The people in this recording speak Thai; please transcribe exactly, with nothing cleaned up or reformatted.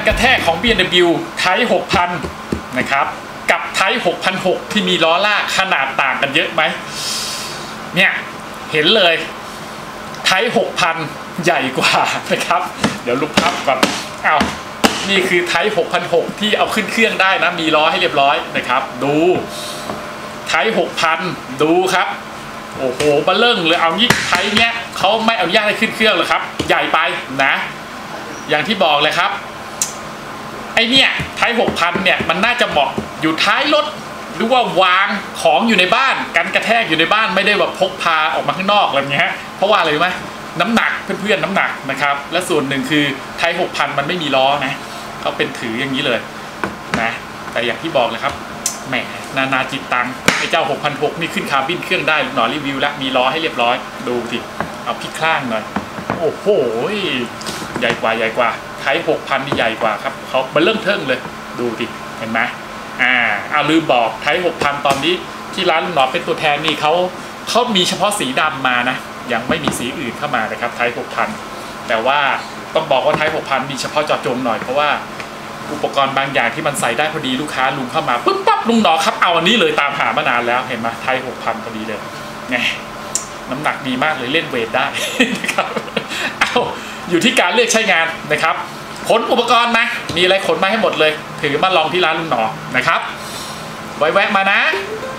กระแทกของ บี เอ็ม ดับเบิลยู Type หกพันนะครับกับ Type หกพันหกที่มีล้อลากขนาดต่างกันเยอะไหมเนี่ยเห็นเลย Type หกพันใหญ่กว่านะครับเดี๋ยวลุกพับก่อนเอานี่คือ Type หกพันหกที่เอาขึ้นเครื่องได้นะมีล้อให้เรียบร้อยนะครับดู Type หกพันดูครับโอ้โหเบลเริ่งเลยเอางี้ไทยเนี้ยเขาไม่อนุญาตให้ขึ้นเครื่องเลยครับใหญ่ไปนะอย่างที่บอกเลยครับไอเนี้ยไทยหกพันเนี่ยมันน่าจะเหมาะอยู่ท้ายรถหรือว่าวางของอยู่ในบ้านกันกระแทกอยู่ในบ้านไม่ได้แบบพกพาออกมาข้างนอกอะไรเงี้ยเพราะว่าอะไรรู้ไหมน้ำหนักเพื่อนๆน้ำหนักนะครับและส่วนหนึ่งคือไทยหกพันมันไม่มีล้อนะเขาเป็นถืออย่างนี้เลยนะแต่อย่างที่บอกเลยครับแหมนานาจิตตังไอ้เจ้าหกพันหกนี่ขึ้นคาร์บินเครื่องได้หน่อรีวิวแล้วมีล้อให้เรียบร้อยดูสิเอาพลิกข้างหน่อยโอ้โหใหญ่กว่าใหญ่กว่าไทยหกพันนี่ใหญ่กว่าครับเขามันเริ่มเทิงเลยดูสิเห็นไหมอ่าเอาลืมบอกไทยหกพันตอนนี้ที่ร้านหนอเป็นตัวแทนนี่เขาเขามีเฉพาะสีดำมานะยังไม่มีสีอื่นเข้ามานะครับไทยหกพันแต่ว่าต้องบอกว่าไทยหกพันมีเฉพาะเจาะจงหน่อยเพราะว่าอุปกรณ์บางอย่างที่มันใส่ได้พอดีลูกค้าลุงเข้ามาปุ๊บปั๊บลุงหนอครับเอาอันนี้เลยตามหามานานแล้วเห็นไหมไทยหกพันพอดีเลยไงน้ำหนักดีมากเลยเล่นเวทได้นะครับเอาอยู่ที่การเลือกใช้งานนะครับขนอุปกรณ์มามีอะไรขนมาให้หมดเลยถือมาลองที่ร้านลุงหนอนะครับไว้แวะมานะ